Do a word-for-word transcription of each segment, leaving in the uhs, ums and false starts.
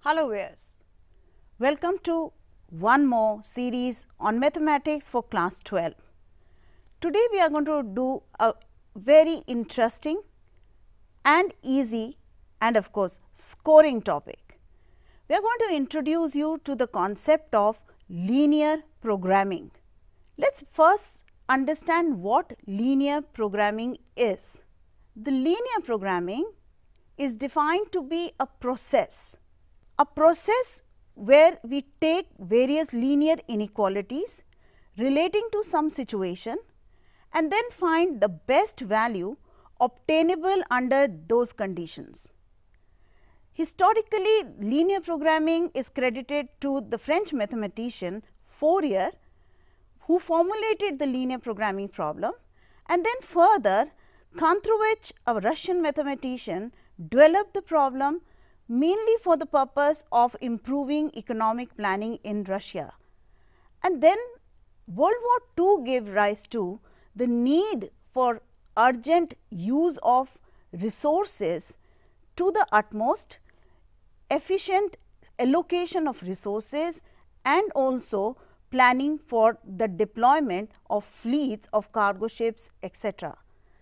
Hello viewers, welcome to one more series on mathematics for class twelve. Today we are going to do a very interesting and easy and of course scoring topic. We are going to introduce you to the concept of linear programming. Let us first understand what linear programming is. The linear programming is defined to be a process. A process where we take various linear inequalities relating to some situation and then find the best value obtainable under those conditions. Historically, linear programming is credited to the French mathematician Fourier, who formulated the linear programming problem, and then further Kantrovich, a Russian mathematician, developed the problem mainly for the purpose of improving economic planning in Russia. And then World War Two gave rise to the need for urgent use of resources to the utmost, efficient allocation of resources and also planning for the deployment of fleets of cargo ships, et cetera.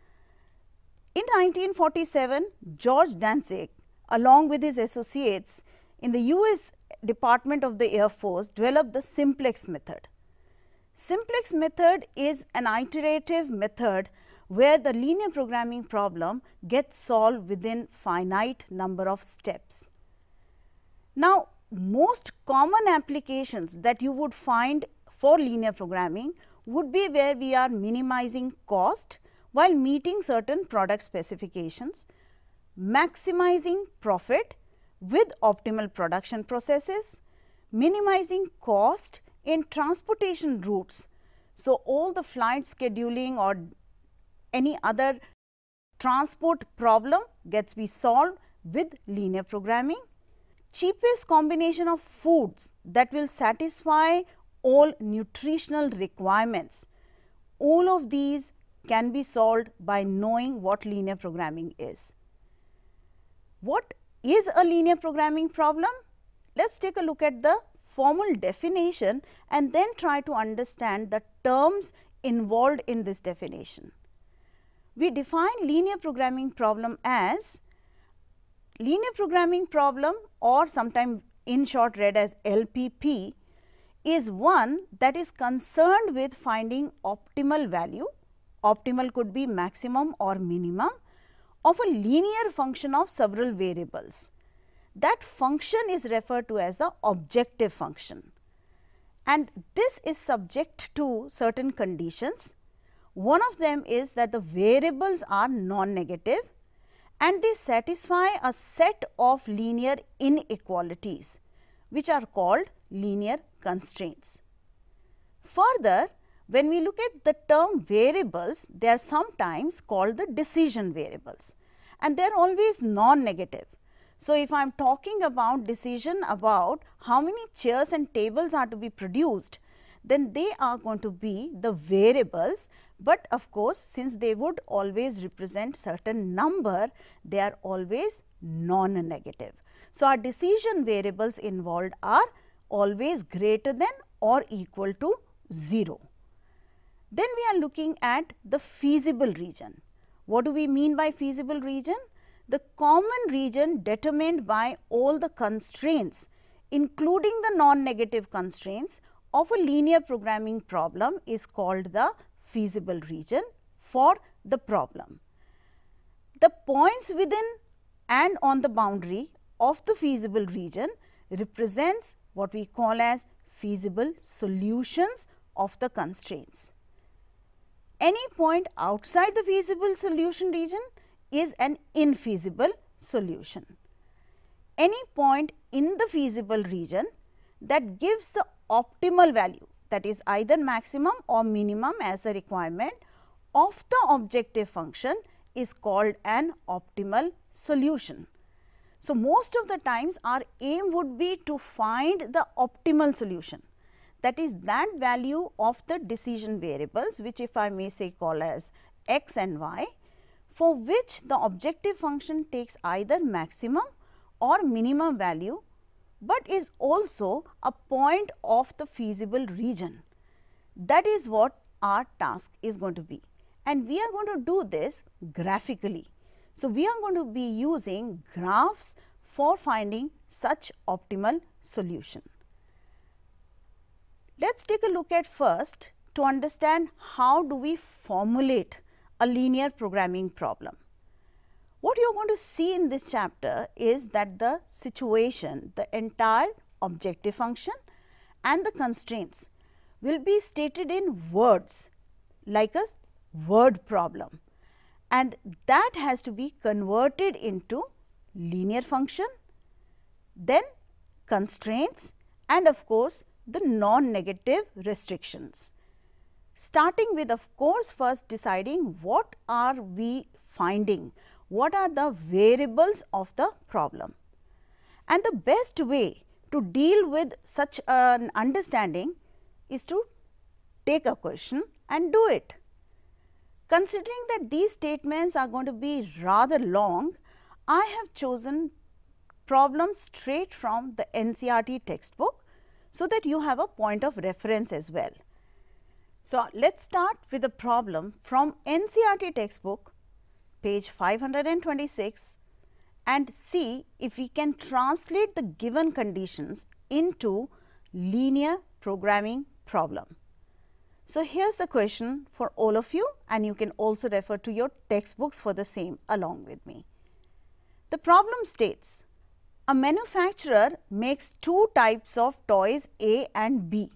In nineteen forty-seven, George Dantzig, along with his associates in the U S Department of the Air Force, developed the simplex method. Simplex method is an iterative method where the linear programming problem gets solved within finite number of steps. Now, most common applications that you would find for linear programming would be where we are minimizing cost while meeting certain product specifications, maximizing profit with optimal production processes, minimizing cost in transportation routes. So, all the flight scheduling or any other transport problem gets be solved with linear programming. Cheapest combination of foods that will satisfy all nutritional requirements, all of these can be solved by knowing what linear programming is. What is a linear programming problem? Let us take a look at the formal definition and then try to understand the terms involved in this definition. We define linear programming problem as linear programming problem, or sometimes in short read as L P P, is one that is concerned with finding optimal value. Optimal could be maximum or minimum of a linear function of several variables. That function is referred to as the objective function, and this is subject to certain conditions. One of them is that the variables are non-negative and they satisfy a set of linear inequalities which are called linear constraints. Further, when we look at the term variables, they are sometimes called the decision variables and they are always non-negative. So, if I am talking about decision about how many chairs and tables are to be produced, then they are going to be the variables, but of course, since they would always represent certain number, they are always non-negative. So, our decision variables involved are always greater than or equal to zero. Then we are looking at the feasible region. What do we mean by feasible region? The common region determined by all the constraints, including the non-negative constraints of a linear programming problem, is called the feasible region for the problem. The points within and on the boundary of the feasible region represents what we call as feasible solutions of the constraints. Any point outside the feasible solution region is an infeasible solution. Any point in the feasible region that gives the optimal value, that is either maximum or minimum as a requirement of the objective function, is called an optimal solution. So, most of the times our aim would be to find the optimal solution, that is that value of the decision variables, which if I may say call as x and y, for which the objective function takes either maximum or minimum value but is also a point of the feasible region. That is what our task is going to be, and we are going to do this graphically. So, we are going to be using graphs for finding such optimal solution. Let us take a look at first to understand how do we formulate a linear programming problem. What you are going to see in this chapter is that the situation, the entire objective function and the constraints will be stated in words like a word problem, and that has to be converted into linear function, then constraints, and of course, the non-negative restrictions. Starting with, of course, first deciding what are we finding, what are the variables of the problem. And the best way to deal with such an understanding is to take a question and do it. Considering that these statements are going to be rather long, I have chosen problems straight from the N C E R T textbook, so that you have a point of reference as well. So, let us start with a problem from N C E R T textbook, page five hundred twenty-six, and see if we can translate the given conditions into linear programming problem. So, here is the question for all of you, and you can also refer to your textbooks for the same along with me. The problem states, a manufacturer makes two types of toys A and B.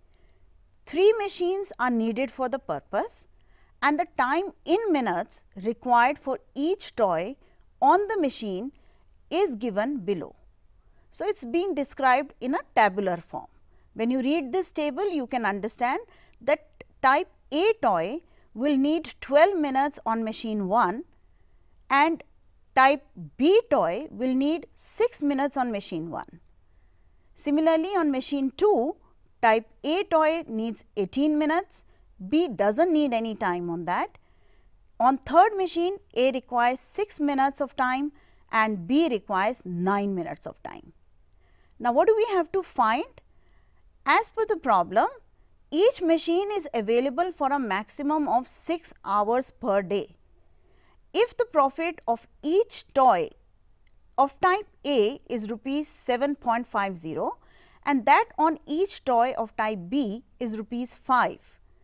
Three machines are needed for the purpose, and the time in minutes required for each toy on the machine is given below. So, it is being described in a tabular form. When you read this table, you can understand that type A toy will need twelve minutes on machine one, and type B toy will need six minutes on machine one. Similarly, on machine two, type A toy needs eighteen minutes, B does not need any time on that. On third machine, A requires six minutes of time and B requires nine minutes of time. Now, what do we have to find? As per the problem, each machine is available for a maximum of six hours per day. If the profit of each toy of type A is rupees seven point five zero and that on each toy of type B is rupees five,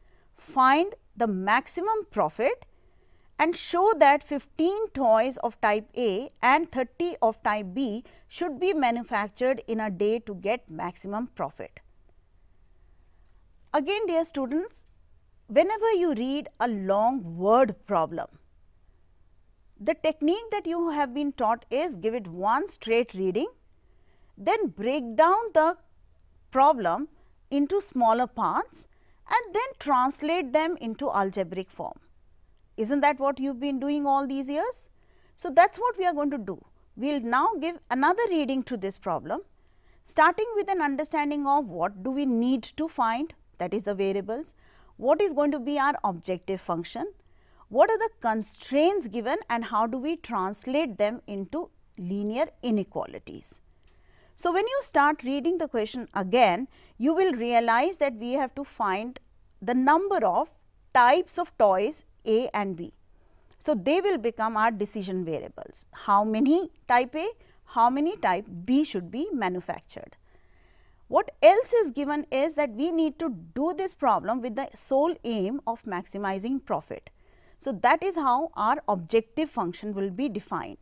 find the maximum profit and show that fifteen toys of type A and thirty of type B should be manufactured in a day to get maximum profit. Again, dear students, whenever you read a long word problem, the technique that you have been taught is give it one straight reading, then break down the problem into smaller parts and then translate them into algebraic form. Isn't that what you have been doing all these years? So, that is what we are going to do. We will now give another reading to this problem, starting with an understanding of what do we need to find, that is the variables, what is going to be our objective function, what are the constraints given and how do we translate them into linear inequalities. So, when you start reading the question again, you will realize that we have to find the number of types of toys A and B. So, they will become our decision variables. How many type A, how many type B should be manufactured. What else is given is that we need to do this problem with the sole aim of maximizing profit. So, that is how our objective function will be defined.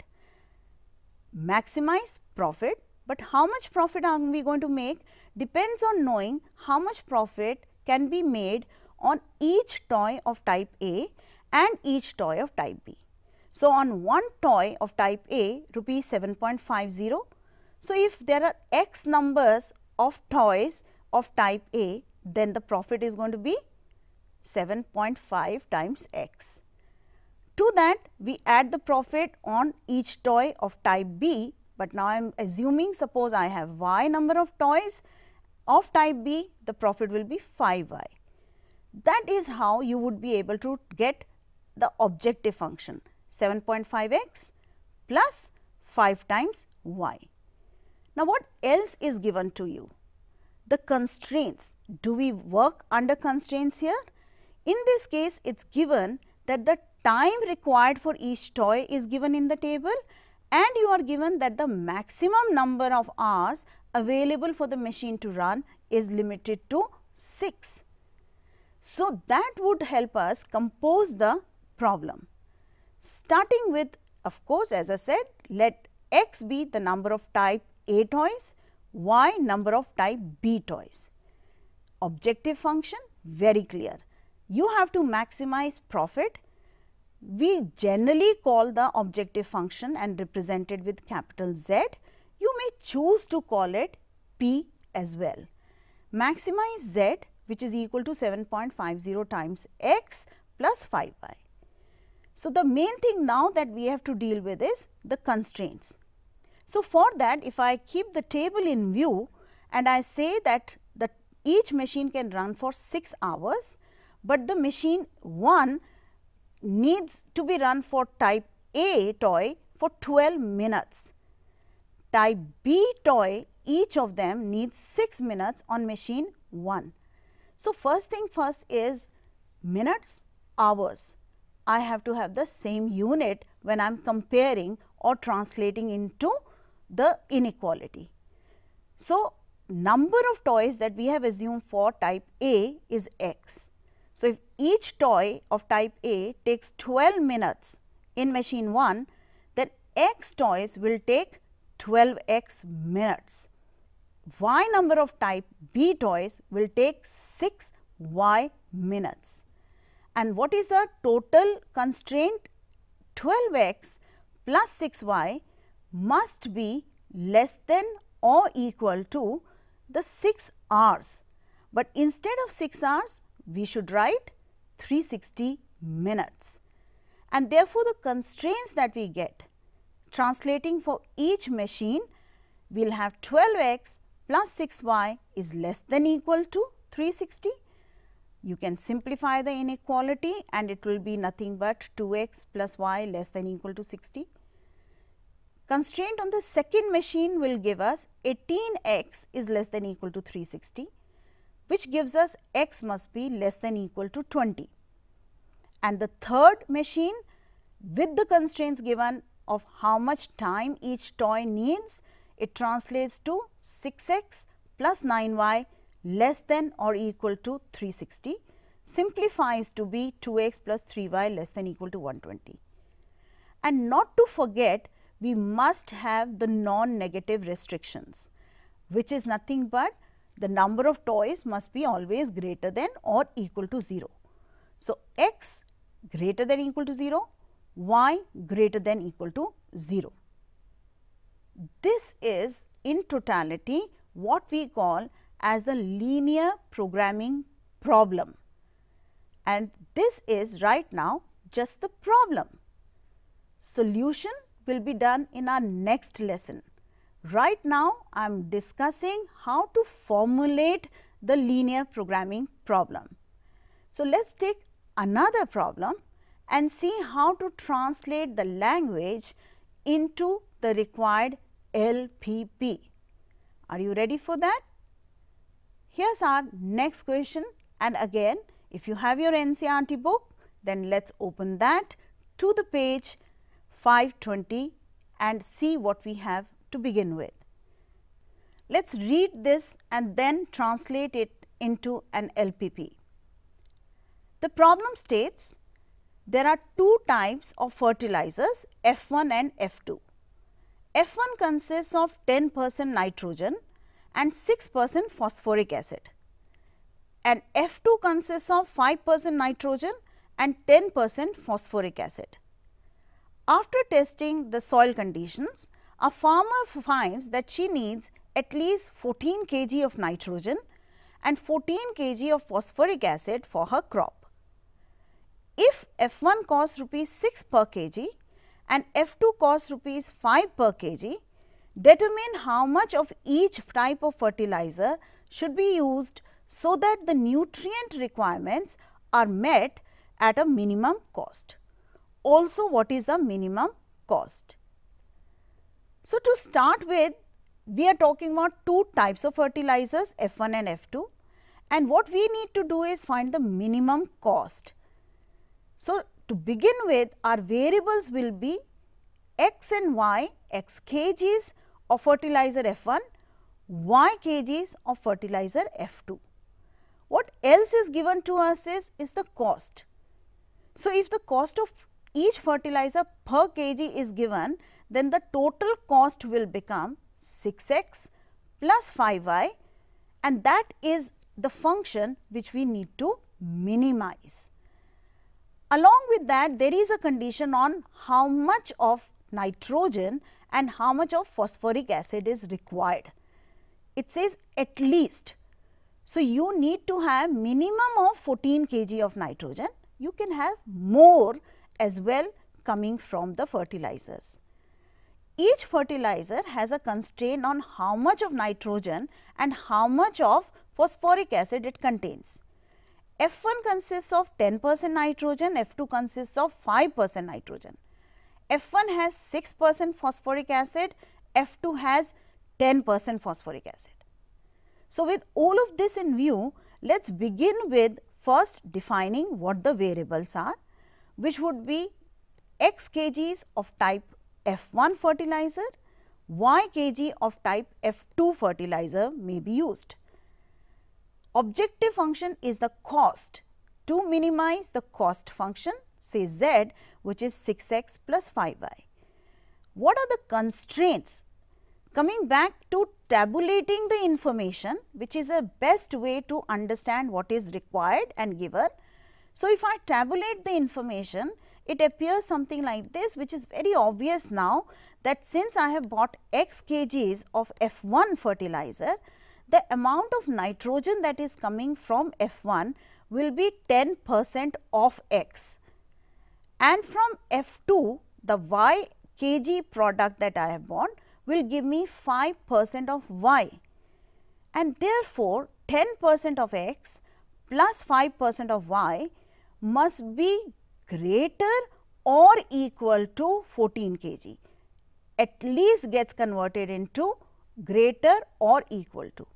Maximize profit, but how much profit are we going to make depends on knowing how much profit can be made on each toy of type A and each toy of type B. So, on one toy of type A, rupees seven point five zero. So, if there are x numbers of toys of type A, then the profit is going to be seven point five times x. To that, we add the profit on each toy of type B, but now I am assuming suppose I have y number of toys of type B, the profit will be five y. That is how you would be able to get the objective function seven point five x plus five times y. Now, what else is given to you? The constraints. Do we work under constraints here? In this case, it is given that the time required for each toy is given in the table, and you are given that the maximum number of hours available for the machine to run is limited to six. So, that would help us compose the problem. Starting with, of course, as I said, let x be the number of type A toys, y number of type B toys. Objective function very clear. You have to maximize profit. We generally call the objective function and represent it with capital Z. You may choose to call it P as well. Maximize Z, which is equal to seven point five zero times x plus five y. So, the main thing now that we have to deal with is the constraints. So, for that, if I keep the table in view and I say that the each machine can run for six hours, but the machine one needs to be run for type A toy for twelve minutes. Type B toy, each of them needs six minutes on machine one. So, first thing first is minutes, hours. I have to have the same unit when I am comparing or translating into the inequality. So, number of toys that we have assumed for type A is x. So, if each toy of type A takes twelve minutes in machine one, then x toys will take twelve x minutes. Y number of type B toys will take six y minutes. And what is the total constraint? twelve x plus six y must be less than or equal to the six hours, but instead of six hours, we should write three hundred sixty minutes. And therefore, the constraints that we get translating for each machine, we will have twelve x plus six y is less than equal to three hundred sixty. You can simplify the inequality and it will be nothing but two x plus y less than equal to sixty. Constraint on the second machine will give us eighteen x is less than equal to three hundred sixty, which gives us x must be less than equal to twenty. And the third machine, with the constraints given of how much time each toy needs, it translates to six x plus nine y less than or equal to three hundred sixty, simplifies to be two x plus three y less than equal to one hundred twenty. And not to forget, we must have the non-negative restrictions, which is nothing but the number of toys must be always greater than or equal to zero. So, x greater than equal to zero, y greater than equal to zero. This is in totality what we call as the linear programming problem, and this is right now just the problem. Solution will be done in our next lesson. Right now, I am discussing how to formulate the linear programming problem. So, let us take another problem and see how to translate the language into the required L P P. Are you ready for that? Here is our next question, and again, if you have your N C E R T book, then let us open that to the page five twenty and see what we have to begin with. Let us read this and then translate it into an L P P. The problem states there are two types of fertilizers, F one and F two. F one consists of ten percent nitrogen and six percent phosphoric acid, and F two consists of five percent nitrogen and ten percent phosphoric acid. After testing the soil conditions, a farmer finds that she needs at least fourteen kilograms of nitrogen and fourteen kilograms of phosphoric acid for her crop. If F one costs rupees six per kg and F two costs rupees five per kg, determine how much of each type of fertilizer should be used so that the nutrient requirements are met at a minimum cost. Also, what is the minimum cost? So, to start with, we are talking about two types of fertilizers, F one and F two, and what we need to do is find the minimum cost. So, to begin with, our variables will be x and y, x kgs of fertilizer F one, y kgs of fertilizer F two. What else is given to us is, is the cost. So, if the cost of each fertilizer per kg is given, then the total cost will become six x plus five y, and that is the function which we need to minimize. Along with that, there is a condition on how much of nitrogen and how much of phosphoric acid is required. It says at least. So, you need to have minimum of fourteen kilograms of nitrogen. You can have more as well coming from the fertilizers. Each fertilizer has a constraint on how much of nitrogen and how much of phosphoric acid it contains. F one consists of ten percent nitrogen, F two consists of five percent nitrogen. F one has six percent phosphoric acid, F two has ten percent phosphoric acid. So, with all of this in view, let us begin with first defining what the variables are, which would be x kgs of type F one fertilizer, y kg of type F two fertilizer may be used. Objective function is the cost. To minimize the cost function, say z, which is six x plus five y. What are the constraints? Coming back to tabulating the information, which is a best way to understand what is required and given. So, if I tabulate the information, it appears something like this, which is very obvious now, that since I have bought x kgs of F one fertilizer, the amount of nitrogen that is coming from F one will be ten percent of x, and from F two the y kg product that I have bought will give me five percent of y, and therefore, ten percent of x plus five percent of y must be greater or equal to fourteen kilograms, at least gets converted into greater or equal to,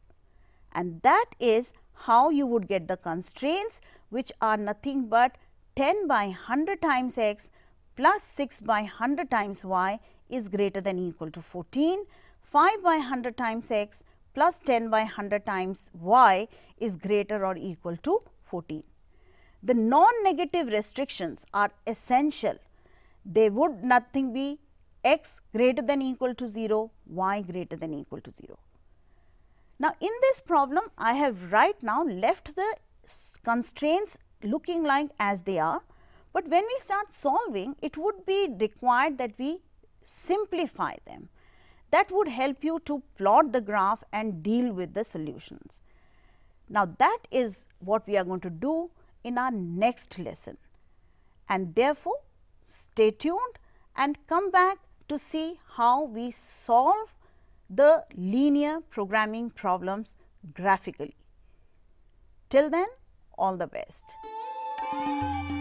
and that is how you would get the constraints, which are nothing but ten by one hundred times x plus six by one hundred times y is greater than or equal to fourteen, five by one hundred times x plus ten by one hundred times y is greater or equal to fourteen. The non-negative restrictions are essential. They would nothing be x greater than or equal to zero, y greater than or equal to zero. Now, in this problem, I have right now left the constraints looking like as they are, but when we start solving, it would be required that we simplify them. That would help you to plot the graph and deal with the solutions. Now, that is what we are going to do in our next lesson, and therefore, stay tuned and come back to see how we solve the linear programming problems graphically. Till then, all the best.